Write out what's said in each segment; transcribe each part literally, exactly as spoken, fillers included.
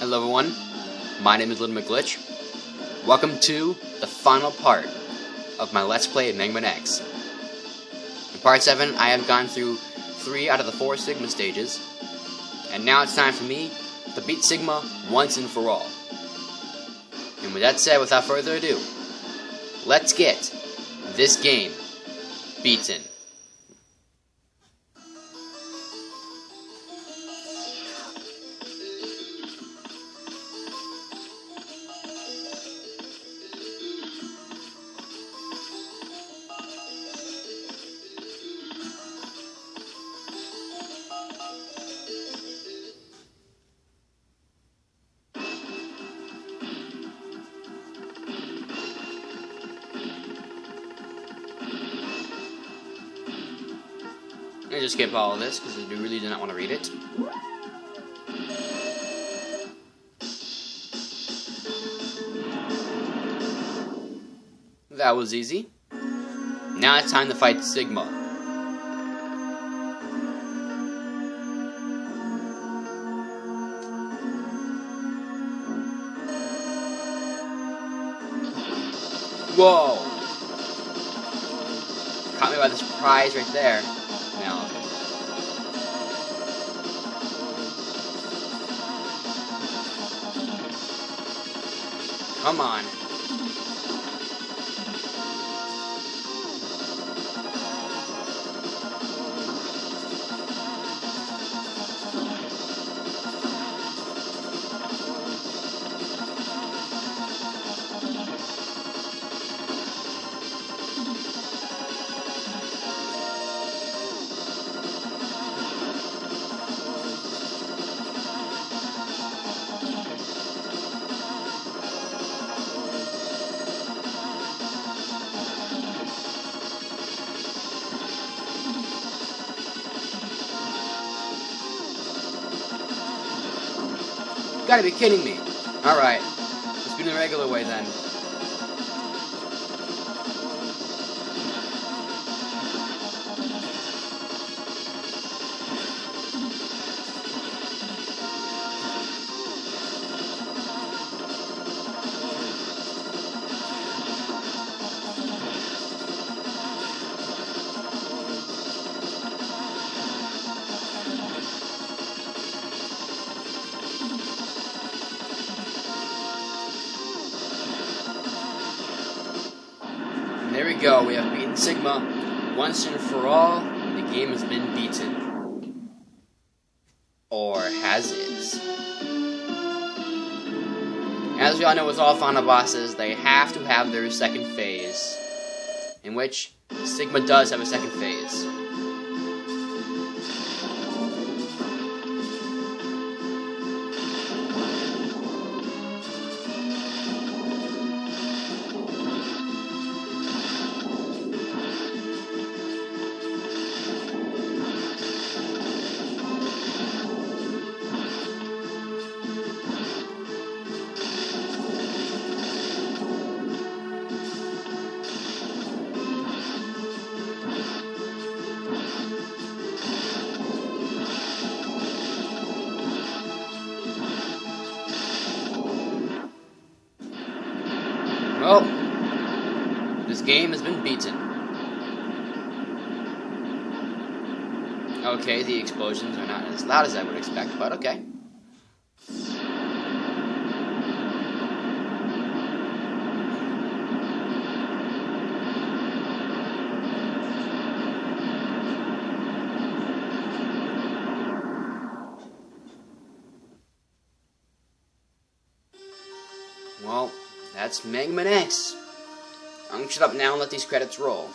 Hello everyone, my name is LittleMcglitch. Welcome to the final part of my Let's Play of Megaman X. In part seven, I have gone through three out of the four Sigma stages, and now it's time for me to beat Sigma once and for all. And with that said, without further ado, let's get this game beaten. I just skip all of this because I really do not want to read it. That was easy. Now it's time to fight Sigma. Whoa! Caught me by the surprise right there. Now, come on. You gotta be kidding me. Alright. Let's do it the regular way then. There we go, we have beaten Sigma once and for all. The game has been beaten. Or has it? As we all know with all final bosses, they have to have their second phase. In which Sigma does have a second phase. Well, this game has been beaten. Okay, the explosions are not as loud as I would expect, but okay. Well, that's Megaman X. I'm gonna shut up now and let these credits roll.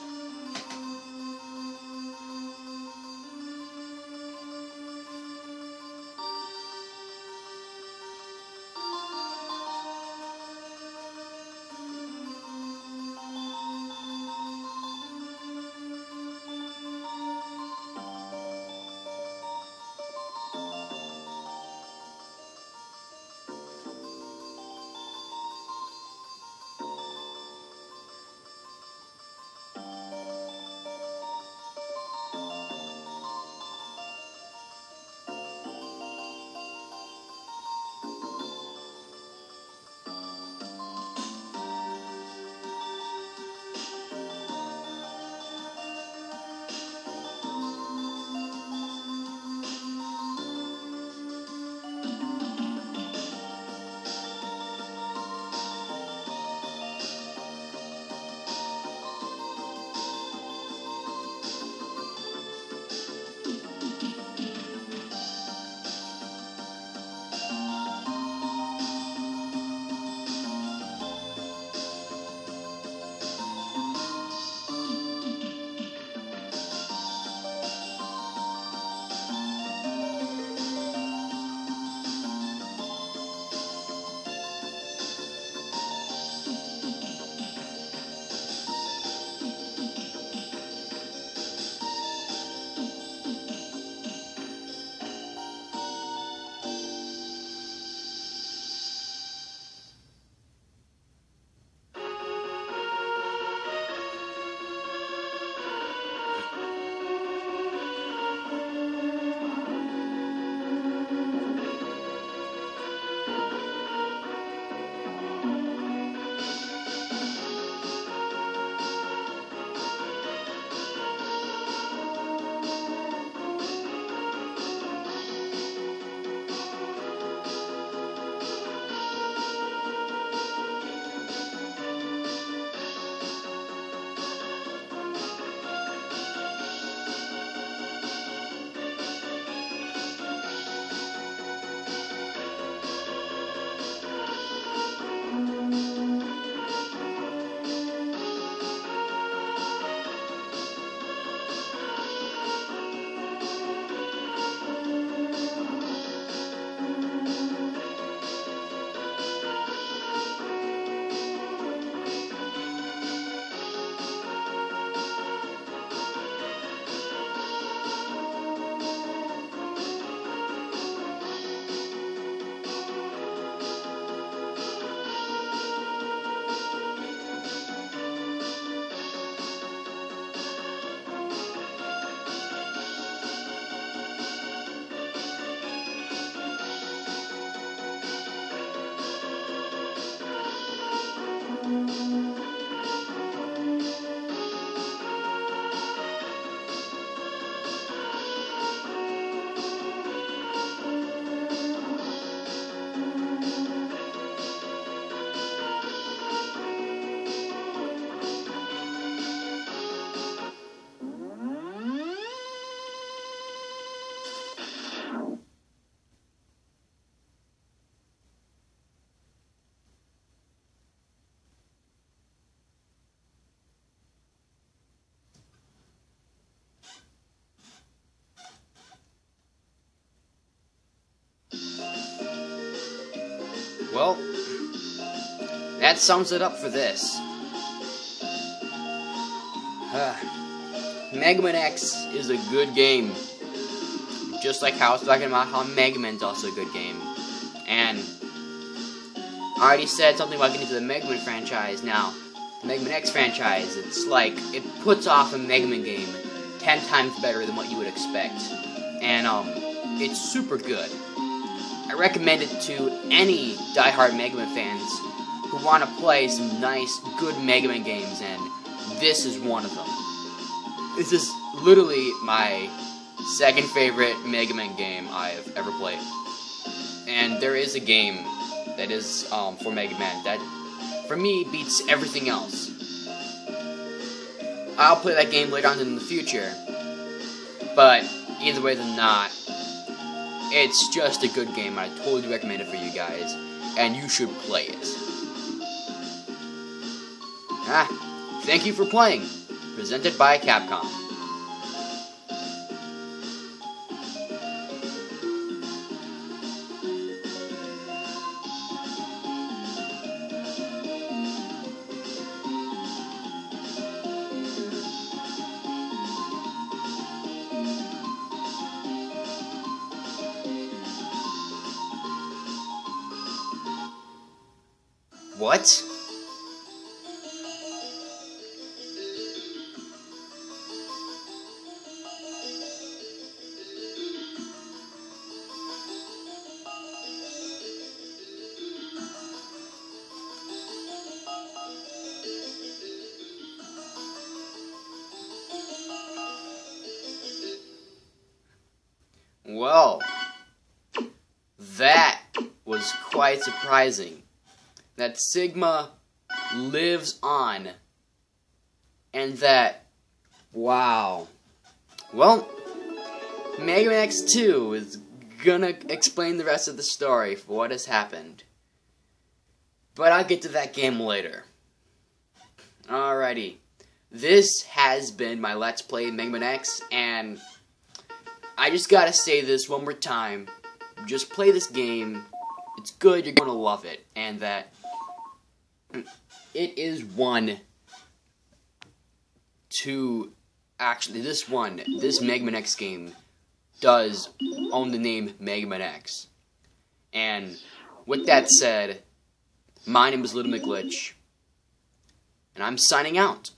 well, that sums it up for this. Uh, Megaman X is a good game. Just like how I was talking about how Mega Man's also a good game. And I already said something about getting into the Mega Man franchise. Now, the Mega Man X franchise, it's like, it puts off a Mega Man game ten times better than what you would expect. And, um, it's super good. I recommend it to any diehard Mega Man fans who want to play some nice, good Mega Man games, and this is one of them. This is literally my second favorite Mega Man game I've ever played. And there is a game that is um, for Mega Man that, for me, beats everything else. I'll play that game later on in the future, but either way than not, it's just a good game. I totally recommend it for you guys, and you should play it. Ah, thank you for playing. Presented by Capcom. What? Well, that was quite surprising. That Sigma lives on. And that, wow. Well, Mega Man X two is gonna explain the rest of the story for what has happened. But I'll get to that game later. Alrighty. This has been my Let's Play Mega Man X, and I just gotta say this one more time. Just play this game. It's good, you're gonna love it. And that it is one to actually this one, this Mega Man X game does own the name Mega Man X. And with that said, my name is LittleMcglitch, and I'm signing out.